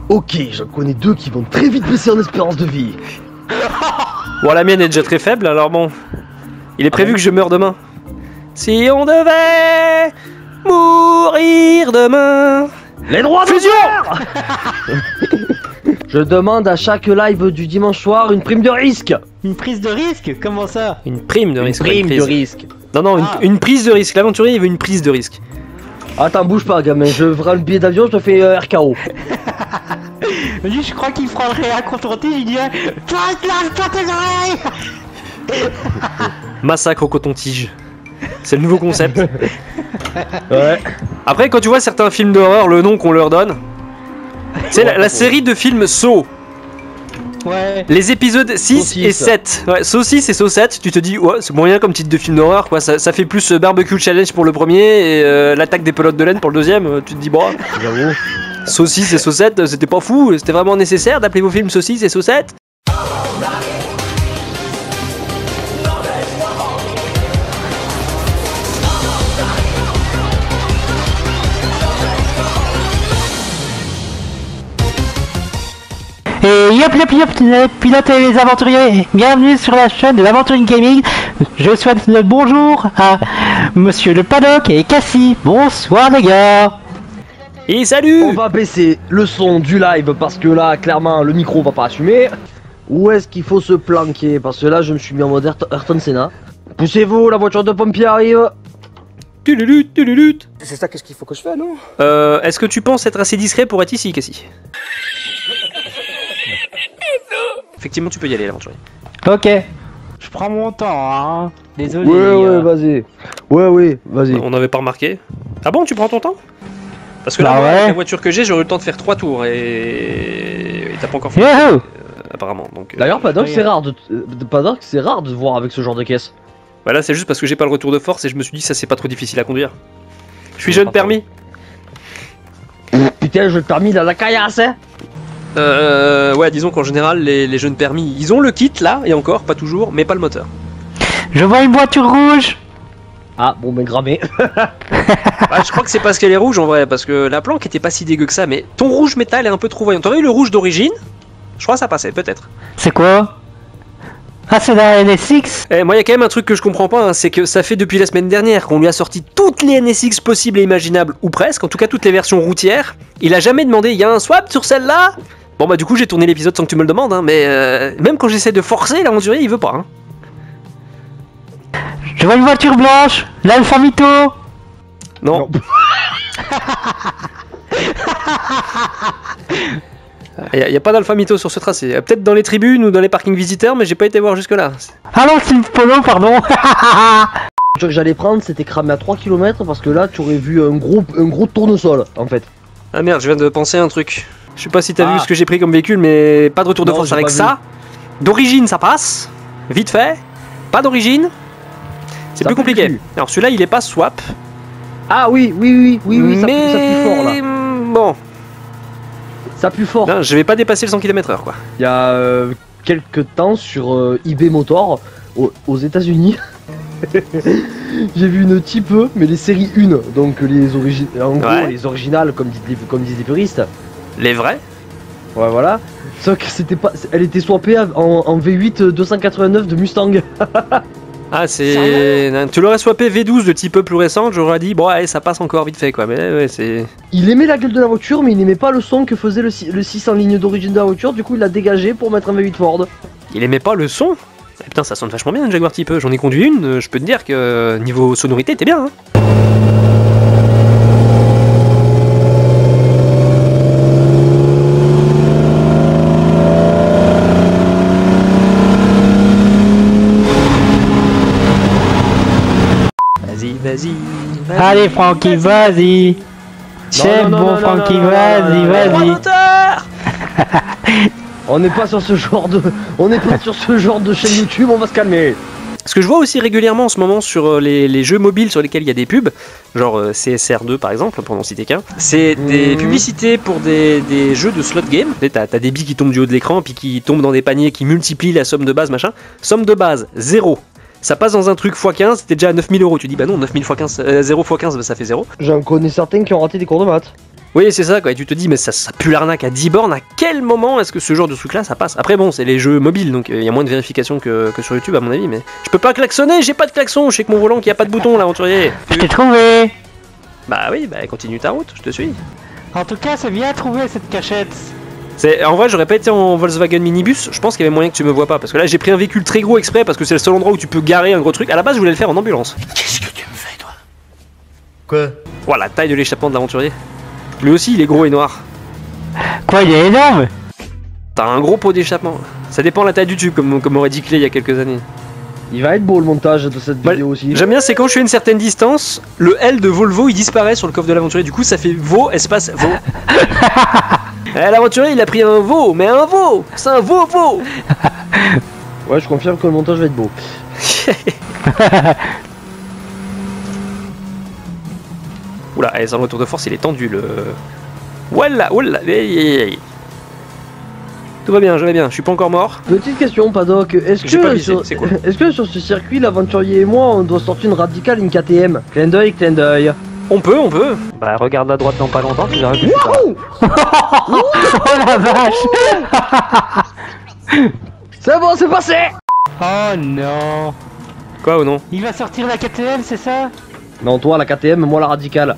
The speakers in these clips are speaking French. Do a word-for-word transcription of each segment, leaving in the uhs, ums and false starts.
Ok, j'en connais deux qui vont très vite baisser en espérance de vie. Bon, la mienne est déjà très faible, alors bon. Il est prévu ah bon que je meure demain. Si on devait mourir demain. Les droits d'auteur. Je demande à chaque live du dimanche soir une prime de risque. Une prise de risque? Comment ça? Une prime de risque. Une prime de risque. Non, non, ah. une, une prise de risque. L'aventurier, il veut une prise de risque. Attends, bouge pas, gamin. Je ferai le billet d'avion, je te fais euh, R K O. Lui, je crois qu'il fera le réa confronté. Je lui dirais toi, lâche pas tes oreilles. Massacre au coton-tige. C'est le nouveau concept. Ouais. Après, quand tu vois certains films d'horreur, le nom qu'on leur donne. C'est la, la série de films Saw. Ouais. Les épisodes six Saucisse. et sept. Ouais, Saw six et Saw sept, tu te dis, ouais, c'est moyen comme titre de film d'horreur, quoi. Ça, ça fait plus euh, Barbecue Challenge pour le premier et euh, l'attaque des pelotes de laine pour le deuxième. Euh, tu te dis, bon. J'avoue. Saw six et Saw sept, c'était pas fou. C'était vraiment nécessaire d'appeler vos films Saw six et Saw sept. Et yop yop yop les pilotes et les aventuriers, bienvenue sur la chaîne de l'Aventuring Gaming. Je souhaite le bonjour à Monsieur le Paddock et Cassie. Bonsoir les gars. Et salut. On va baisser le son du live parce que là, clairement, le micro va pas assumer. Où est-ce qu'il faut se planquer? Parce que là, je me suis mis en mode Ayrton Ayrton Senna. Poussez-vous, la voiture de pompier arrive. Tululut, tululut. C'est ça, qu'est-ce qu'il faut que je fasse, non? Euh, est-ce que tu penses être assez discret pour être ici, Cassie? Effectivement, tu peux y aller, l'aventurier. Ok. Je prends mon temps, hein. Désolé. Ouais, ouais, euh... vas-y. Ouais, ouais, vas-y. On n'avait pas remarqué. Ah bon, tu prends ton temps? Parce que là, bah moi, ouais. avec la voiture que j'ai, j'aurais eu le temps de faire trois tours et et t'as pas encore fait. Youhou Euh, apparemment. Donc. Euh... D'ailleurs, Paddock, oui. c'est rare de, de Paddock, c'est rare de voir avec ce genre de caisse. Bah là, c'est juste parce que j'ai pas le retour de force et je me suis dit ça c'est pas trop difficile à conduire. Je suis Ouais, jeune pas permis. Putain, je le permis dans la caillasse, hein. Euh, ouais, disons qu'en général, les, les jeunes permis, ils ont le kit là, et encore, pas toujours, mais pas le moteur. Je vois une voiture rouge. Ah, bon, ben grammé. Ah, je crois que c'est parce qu'elle est rouge en vrai, parce que la planque était pas si dégueu que ça, mais ton rouge métal est un peu trop voyant. T'aurais eu le rouge d'origine? Je crois que ça passait, peut-être. C'est quoi? Ah, c'est la N S X. Eh, moi, il y a quand même un truc que je comprends pas, hein, c'est que ça fait depuis la semaine dernière qu'on lui a sorti toutes les N S X possibles et imaginables, ou presque, en tout cas toutes les versions routières. Il a jamais demandé, il y a un swap sur celle-là? Bon bah du coup j'ai tourné l'épisode sans que tu me le demandes, hein, mais euh, même quand j'essaie de forcer, l'aventurier il veut pas. Hein. Je vois une voiture blanche. L'Alfa Mito. Non. Il n'y a, a pas d'Alpha Mito sur ce tracé. Peut-être dans les tribunes ou dans les parkings visiteurs, mais j'ai pas été voir jusque là. Ah non, c'est une Polo, pardon. Ce que j'allais prendre, c'était cramé à trois kilomètres parce que là, tu aurais vu un gros, un gros tournesol en fait. Ah merde, je viens de penser à un truc. Je sais pas si t'as Ah. vu ce que j'ai pris comme véhicule, mais pas de retour de Non, force j'ai avec pas ça. D'origine, ça passe. Vite fait. Pas d'origine. C'est Ça plus pue compliqué. le cul. Alors celui-là, il est pas swap. Ah oui, oui, oui, oui, oui, ça, mais pue, ça pue fort là. bon, Ça pue fort. non, je vais pas dépasser le cent kilomètres heure quoi. Il y a euh, quelques temps sur euh, eBay Motor aux, aux États-Unis. J'ai vu une type, mais les séries un, donc les origines, en gros Ouais. les originales comme disent les, comme disent les puristes. Les vrais. Ouais, voilà. Sauf que c'était pas, elle était swappée en, en V huit deux cent quatre-vingt-neuf de Mustang. Ah c'est... Tu l'aurais swappé V douze de type plus récent, j'aurais dit bon allez ça passe encore vite fait quoi, mais ouais c'est... Il aimait la gueule de la voiture, mais il n'aimait pas le son que faisait le, si- le six en ligne d'origine de la voiture, du coup il l'a dégagé pour mettre un V huit Ford. Il aimait pas le son. Eh, putain ça sonne vachement bien une Jaguar Type E, j'en ai conduit une, euh, je peux te dire que euh, niveau sonorité t'es bien hein. Vas-y, vas-y, vas-y. Allez, Francky, vas-y. C'est non, non, bon, non, Francky, non, non, vas-y, non, non, vas-y. moteur. On n'est pas sur ce genre de, on n'est pas sur ce genre de chaîne YouTube, on va se calmer. Ce que je vois aussi régulièrement en ce moment sur euh, les, les jeux mobiles sur lesquels il y a des pubs, genre euh, C S R deux par exemple, pour n'en citer qu'un, c'est des Mhm. publicités pour des, des jeux de slot game. Tu sais, T'as t'as des billes qui tombent du haut de l'écran, puis qui tombent dans des paniers qui multiplient la somme de base, machin. Somme de base, zéro. Ça passe dans un truc fois quinze, c'était déjà à neuf mille euros. Tu dis bah non, neuf mille fois quinze, euh, zéro fois quinze, bah, ça fait zéro. J'en connais certains qui ont raté des cours de maths. Oui, c'est ça, quoi. Et tu te dis, mais ça, ça pue l'arnaque à dix bornes. À quel moment est-ce que ce genre de truc-là, ça passe? Après, bon, c'est les jeux mobiles, donc il euh, y a moins de vérification que, que sur YouTube, à mon avis. Mais je peux pas klaxonner, j'ai pas de klaxon. Je sais que mon volant, qu'il y a pas de bouton, l'aventurier. Je t'ai trouvé. Bah oui, bah continue ta route, je te suis. En tout cas, c'est bien trouvé cette cachette. C'est, en vrai, j'aurais pas été en Volkswagen minibus. Je pense qu'il y avait moyen que tu me vois pas, parce que là, j'ai pris un véhicule très gros exprès, parce que c'est le seul endroit où tu peux garer un gros truc. À la base, je voulais le faire en ambulance. Qu'est-ce que tu me fais, toi? Quoi? Voilà, la taille de l'échappement de l'aventurier. Lui aussi, il est gros et noir. Quoi, il est énorme? T'as un gros pot d'échappement. Ça dépend de la taille du tube, comme, comme aurait dit Clay il y a quelques années. Il va être beau le montage de cette Bah, vidéo aussi. J'aime bien, c'est quand je suis à une certaine distance, le L de Volvo il disparaît sur le coffre de l'aventurier. Du coup, ça fait veau espace veau. Eh, l'aventurier il a pris un veau, mais un veau. C'est un veau veau. Ouais, je confirme que le montage va être beau. Oula, allez, sans le retour de force, il est tendu le. Voilà, voilà, hey, hey, hey. Tout va bien, je vais bien, je suis pas encore mort. Petite question, Paddock. Est-ce J'ai pas que, visé, sur... c'est quoi? est-ce que sur ce circuit, l'aventurier et moi, on doit sortir une radicale, une K T M? Clin d'œil, clin d'œil. On peut, on peut. Bah, regarde à droite dans pas longtemps, tu verras que Wouhou. Oh la vache. C'est bon, c'est passé. Oh non. Quoi ou non? Il va sortir la K T M, c'est ça? Non, toi la K T M, moi la radicale.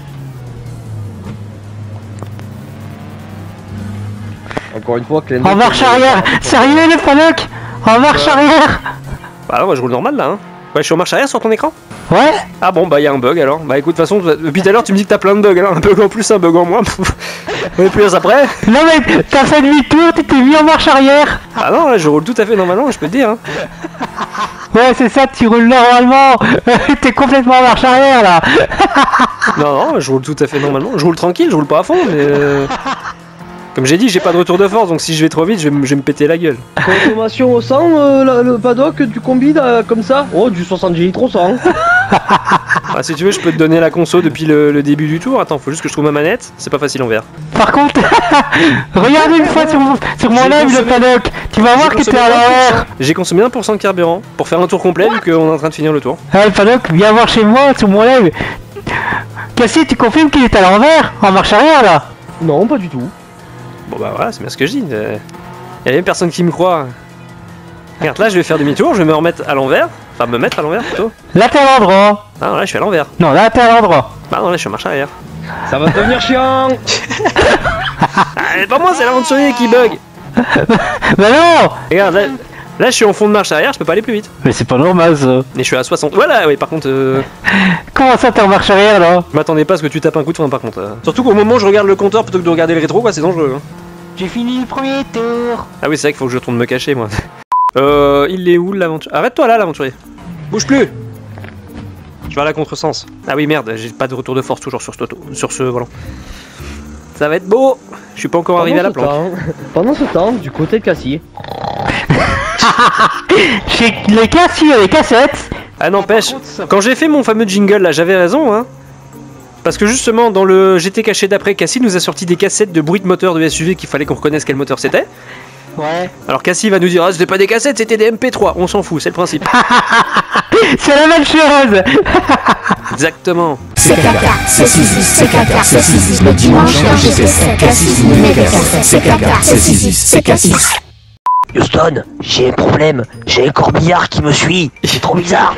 Encore une fois, clin d'œil. En marche arrière. Sérieux, le Paddock? En marche arrière. Bah non, moi je roule normal là. Hein. Ouais, je suis en marche arrière sur ton écran. Ouais. Ah bon, bah y a un bug alors. Bah écoute, de toute façon, depuis tout à l'heure tu me dis que t'as plein de bugs. Alors un bug en plus, un bug en moins. On est plus après. Non mais t'as fait demi-tour, tu t'es mis en marche arrière. Ah non, là je roule tout à fait normalement, je peux te dire. Hein. Ouais, c'est ça, tu roules normalement. T'es complètement en marche arrière là. Non, non, je roule tout à fait normalement. Je roule tranquille, je roule pas à fond, mais. Euh... Comme j'ai dit, j'ai pas de retour de force, donc si je vais trop vite, je vais, m- je vais me péter la gueule. Consommation au cent, euh, la- le Paddock du combi là, comme ça? Oh, du soixante-dix litres au cent. Ah, si tu veux, je peux te donner la conso depuis le, le début du tour. Attends, faut juste que je trouve ma manette. C'est pas facile en vert. Par contre, regarde une fois sur, mon- sur mon J'ai lèvre le consommé- Paddock. Tu vas voir que t'es à l'envers. J'ai consommé un pour cent de carburant pour faire un tour complet vu qu'on est en train de finir le tour. Ouais, Paddock, viens voir chez moi sur mon lèvre. Cassie, tu confirmes qu'il est à l'envers? En marche arrière là? Non, pas du tout. Bon bah voilà, c'est bien ce que je dis. Euh, y a même personne qui me croit. Regarde, là je vais faire demi-tour, je vais me remettre à l'envers. Enfin, me mettre à l'envers plutôt. Là t'es à l'endroit. Ah non, là je suis à l'envers. Non, là t'es à l'endroit. Bah non, là je suis en marche arrière. Ça va devenir chiant. Ah, c'est pas moi, c'est l'aventurier qui bug. Bah non. Regarde, là, là je suis en fond de marche arrière, je peux pas aller plus vite. Mais c'est pas normal ça. Mais je suis à soixante. Voilà, oui, par contre, euh, Comment ça t'es en marche arrière là? je m'attendais pas à ce que tu tapes un coup de frein par contre. euh. Surtout qu'au moment où je regarde le compteur plutôt que de regarder le rétro, quoi, c'est dangereux. Hein. J'ai fini le premier tour. Ah oui, c'est vrai qu'il faut que je retourne me cacher moi. Euh, il est où l'aventurier? Arrête-toi là, l'aventurier. Bouge plus. Je vais à la contresens. Ah oui, merde, j'ai pas de retour de force toujours sur ce, auto, sur ce volant. Ça va être beau. Je suis pas encore arrivé à la Pendant ce planque. temps- Pendant ce temps, du côté de Cassie. Chez les cassis et les cassettes. Ah n'empêche, quand j'ai fait mon fameux jingle là, j'avais raison, hein. Parce que justement, dans le G T caché d'après, Cassie nous a sorti des cassettes de bruit de moteur de S U V qu'il fallait qu'on reconnaisse quel moteur c'était. Ouais. Alors Cassie va nous dire, ah c'était pas des cassettes, c'était des M P trois. On s'en fout, c'est le principe. C'est la même chose. Exactement. C'est caca, c'est Sisyphe, c'est caca, c'est Sisyphe. Le dimanche quand j'étais sec, Cassis nous met des cassettes. C'est caca, c'est Sisyphe, c'est Cassis. Houston, j'ai un problème. J'ai un corbillard qui me suit. C'est trop bizarre.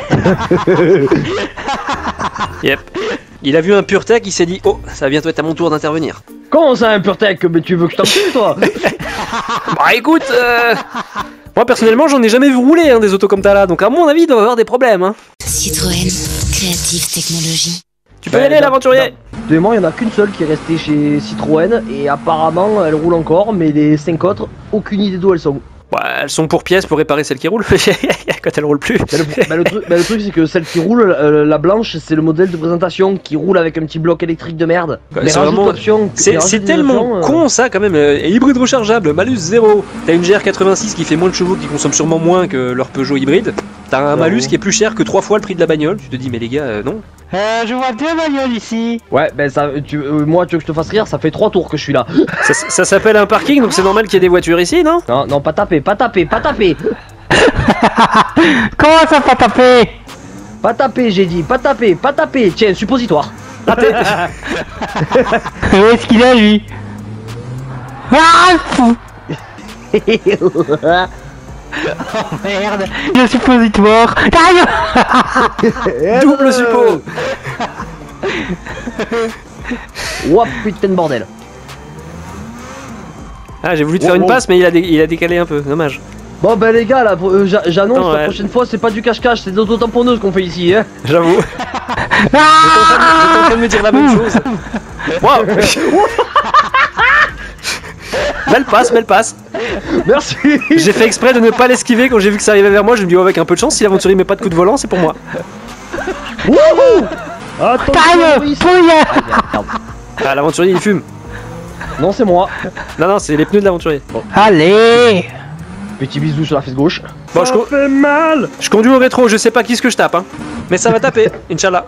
Yep. Il a vu un PureTech, il s'est dit, oh, ça va bientôt être à mon tour d'intervenir. Comment ça, un PureTech? Mais tu veux que je t'en tue, toi? Bah écoute, euh... moi personnellement j'en ai jamais vu rouler hein, des autos comme t'as là, donc à mon avis il doit avoir des problèmes. Hein. Citroën, Creative Technologie. Tu peux y Ouais, aller dans- l'aventurier. De moi, il n'y en a qu'une seule qui est restée chez Citroën et apparemment elle roule encore, mais les cinq autres, aucune idée d'où elles sont. Ouais, elles sont pour pièces pour réparer celles qui roulent, quand elles roulent plus. Bah, le, bah, le truc, bah, le truc, c'est que celle qui roule, euh, la blanche, c'est le modèle de présentation qui roule avec un petit bloc électrique de merde. Ouais, Les c'est rajoutes vraiment- d'options- les C'est rajoutes c'est des tellement options, euh, con ça quand même, euh, et hybride rechargeable, malus zéro. T'as une G R quatre-vingt-six qui fait moins de chevaux, qui consomme sûrement moins que leur Peugeot hybride. T'as un Bravo. malus qui est plus cher que trois fois le prix de la bagnole. Tu te dis mais les gars, euh, non. Euh, je vois deux bagnoles ici. Ouais, ben ça, tu, euh, moi, tu veux que je te fasse rire, ça fait trois tours que je suis là. Ça, ça s'appelle un parking, donc c'est normal qu'il y ait des voitures ici, non? Non, non, pas taper, pas taper, pas taper. Comment ça pas taper? Pas taper, j'ai dit, pas taper, pas taper. Tiens, suppositoire. Raté. Où est-ce qu'il est lui? Ah fou. Oh merde, le suppositoire. Aïe. Double suppo. Ouah putain de bordel. Ah, j'ai voulu te Oh, faire une oh. passe, mais il a, dé- il a décalé un peu. Dommage. Bon bah les gars là, euh, j'a- j'annonce Attends, la ouais. prochaine fois c'est pas du cache-cache, c'est de l'auto-tamponneuse qu'on fait ici hein. J'avoue. J'étais en train de- j'étais en train de me dire la même chose. Waouh. Belle passe, belle passe. Merci. J'ai fait exprès de ne pas l'esquiver quand j'ai vu que ça arrivait vers moi. Je me dis, oh, avec un peu de chance, si l'aventurier met pas de coup de volant, c'est pour moi. Wouhou. Attention, Taille. Brice. Pouille. Merde. Ah, l'aventurier il fume. Non c'est moi. Non, non, c'est les pneus de l'aventurier. Bon, Allez. Petit bisou sur la fesse gauche. bon je, co- fait mal. je conduis au rétro, je sais pas qui ce que je tape, hein. Mais ça va taper, Inch'Allah.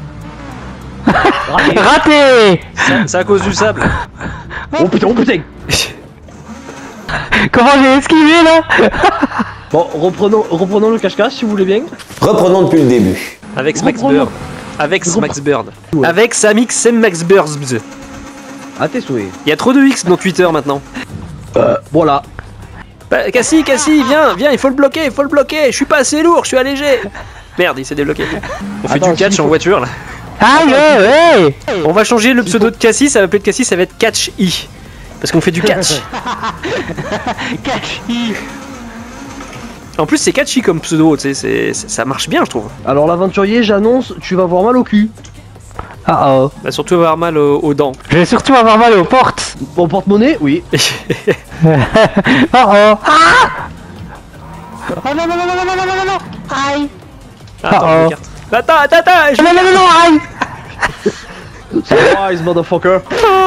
Raté. Raté. Ça- C'est à cause du sable. Oh putain, oh putain. Comment j'ai esquivé là? Bon, reprenons, reprenons le cache-cache si vous voulez bien. Reprenons depuis le début. Avec Max Reprends-le. Bird. Avec Max Bird. Ouais. Avec Samix c'est Max Bird. À tes souhaits. Il y a trop de X dans Twitter maintenant. Euh, voilà. Bah, Cassie, Cassie, viens, viens, il faut le bloquer, il faut le bloquer. Je suis pas assez lourd, je suis allégé. Merde, il s'est débloqué. On fait Attends, du catch s'il en faut- voiture là. Aïe, ouais. On va changer le pseudo de Cassie, ça va plus être Cassie, ça va être Catch I. Parce qu'on fait du catch. Catchy. En plus, c'est catchy comme pseudo, tu sais, c'est- c'est- ça marche bien, je trouve. Alors l'aventurier, j'annonce, tu vas avoir mal au cul. Oh oh. Bah, surtout avoir mal aux, aux dents. Je vais surtout avoir mal aux portes. Bon porte-monnaie, oui. Oh oh. Ah. Oh non, non, non, non, non, non, non, non, non. Aïe. Attends, Oh, je oh. m'écarte. Attends, attends, attends, je- Non, non, non, non, aïe. Surprise, motherfucker.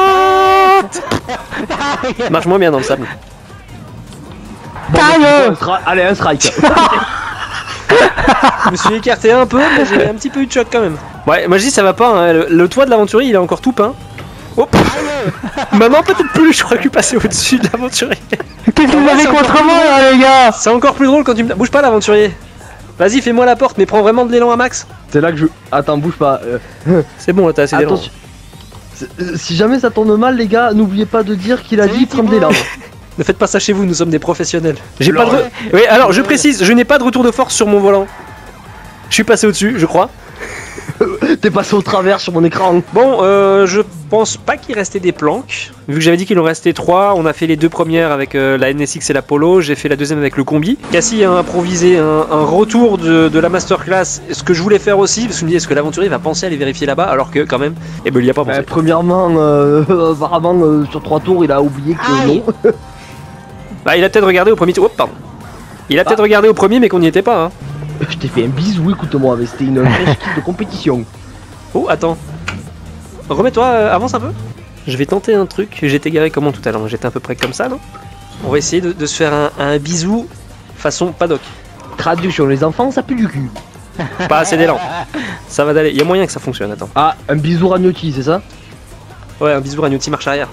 ça marche moins bien dans le sable. Bon, Aïe. un stra- Allez, un strike. Je me suis écarté un peu, mais j'ai un petit peu eu de choc quand même. Ouais, moi je dis ça va pas, hein. le, le toit de l'aventurier il est encore tout peint. Hop. Maintenant peut-être plus, je crois que je suis passé au-dessus de l'aventurier. Qu'est-ce que vous Ouais, avez c'est contre encore moi là, les gars? C'est encore plus drôle quand tu me... Bouge pas l'aventurier. Vas-y, fais-moi la porte, mais prends vraiment de l'élan à max. C'est là que je... Attends, bouge pas. euh, C'est bon, là t'as assez d'élan. Attention. C'est- euh, Si jamais ça tourne mal, les gars, n'oubliez pas de dire qu'il a dit prendre des larmes. Ne faites pas ça chez vous, nous sommes des professionnels. J'ai pas de... Alors, re- Oui, alors je précise, je n'ai pas de retour de force sur mon volant. Je suis passé au-dessus, je crois. T'es passé au travers sur mon écran. Bon, euh, je pense pas qu'il restait des planques. Vu que j'avais dit qu'il en restait trois, on a fait les deux premières avec euh, la N S X et la Polo, j'ai fait la deuxième avec le combi. Cassie a improvisé un, un retour de, de la masterclass, ce que je voulais faire aussi, parce que je me disais, est-ce que l'aventurier va penser à aller vérifier là-bas, alors que quand même, eh ben il y a pas pensé. Bah, premièrement, euh, apparemment, euh, sur trois tours, il a oublié que non. Bah il a peut-être regardé au premier tour, oh, pardon. Il a peut-être regardé au premier, mais qu'on n'y était pas, hein. Je t'ai fait un bisou, écoute-moi, mais c'était une vraie équipe de compétition. Oh, attends. Remets-toi, euh, avance un peu. Je vais tenter un truc. J'étais garé comment tout à l'heure? J'étais à peu près comme ça, non? On va essayer de, de se faire un, un bisou façon paddock. Traduction, les enfants, ça pue du cul. Pas assez d'élan. Ça va d'aller. Il y a moyen que ça fonctionne, attends. Ah, un bisou Ragnotti, c'est ça? Ouais, un bisou Ragnotti marche arrière.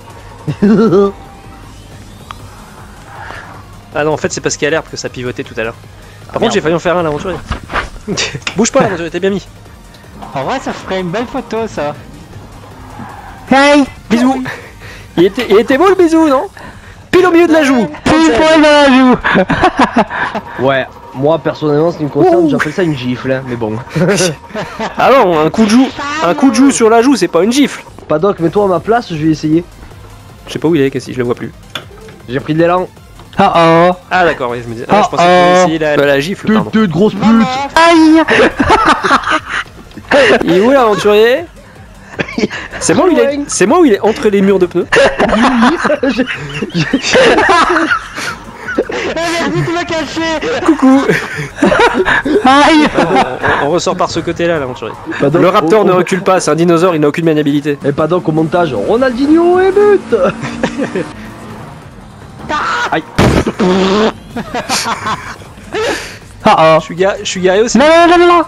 Ah non, en fait, c'est parce qu'il y a l'herbe que ça pivotait tout à l'heure. Par contre, j'ai failli en faire un, l'aventurier. Bouge pas, l'aventurier, t'es bien mis. En vrai, ça ferait une belle photo, ça. Hey. Bisou. Il était, il était beau le bisou, non? Pile au milieu de la joue. Pile poil dans la joue. Ouais, moi personnellement, ce qui me concerne, j'appelle ça une gifle, hein, mais bon. Ah non, un coup de joue, un coup de joue sur la joue, c'est pas une gifle. Paddock, mets-toi à ma place, je vais essayer. Je sais pas où il est, Cassie, je le vois plus. J'ai pris de l'élan. Oh oh. Ah d'accord, oui, je me disais. Ah, je Oh, pensais qu'on oh. essayait la, la gifle, Pute, pardon. pute, grosse pute. Aïe. Il est où l'aventurier? C'est moi, où il est... c'est moi où il est entre les murs de pneus. Merci, tu m'as caché. Coucou. Aïe. on, on ressort par ce côté-là, l'aventurier. Paddock, Le raptor oh, ne oh. recule pas, c'est un dinosaure, il n'a aucune maniabilité. Et Paddock au montage, Ronaldinho et but. Aïe. Oh oh. Je suis, ga... je suis garé aussi. Non, non, non, non, non.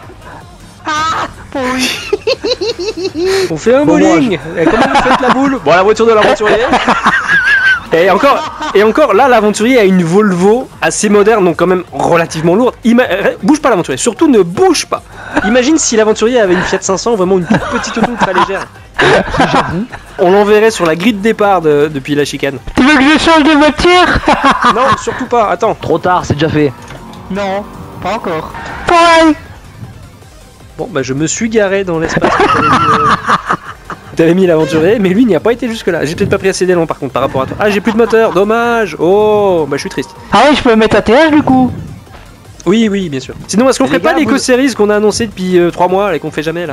On fait un Bon, bowling. Et comment vous faites la boule? Bon, la voiture de l'aventurier. Et encore, et encore, là, l'aventurier a une Volvo assez moderne, donc quand même relativement lourde. Ima... euh, Bouge pas l'aventurier, surtout ne bouge pas. Imagine si l'aventurier avait une Fiat cinq cents, vraiment une toute petite auto très légère. J'avoue. On l'enverrait sur la grille de départ de- depuis la chicane. Tu veux que je change de voiture? Non, surtout pas, attends. Trop tard, c'est déjà fait. Non, pas encore. Pareil. Bon, bah je me suis garé dans l'espace que t'avais mis, euh, que t'avais mis l'aventurier, mais lui n'y a pas été jusque là. J'ai peut-être pas pris assez d'élan par contre par rapport à toi. Ah, j'ai plus de moteur, dommage. Oh, bah je suis triste. Ah ouais, je peux me mettre à terre du coup. Oui, oui, bien sûr. Sinon, est-ce qu'on Et ferait les pas gars, l'éco-series qu'on a annoncé depuis trois mois et qu'on fait jamais là?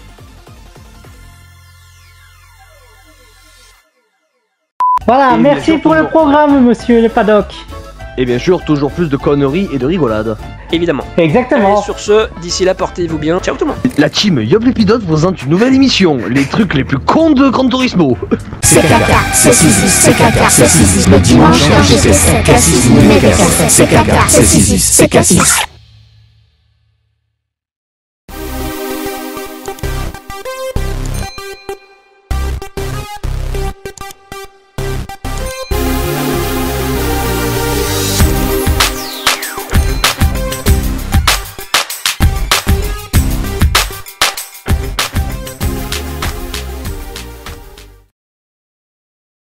Voilà, Et bien merci sûr, pour le toujours. programme, monsieur le paddock. Et bien sûr, toujours plus de conneries et de rigolades. Évidemment. Exactement. Allez, sur ce, d'ici là, portez-vous bien. Ciao tout le monde. La team Yob l'épidote vous présente une nouvelle émission, les trucs les plus cons de Gran Turismo. C'est caca, c'est six, c'est caca, c'est six, le dimanche quand j'ai fait c'est cassis, c'est caca, c'est six, c'est cassis.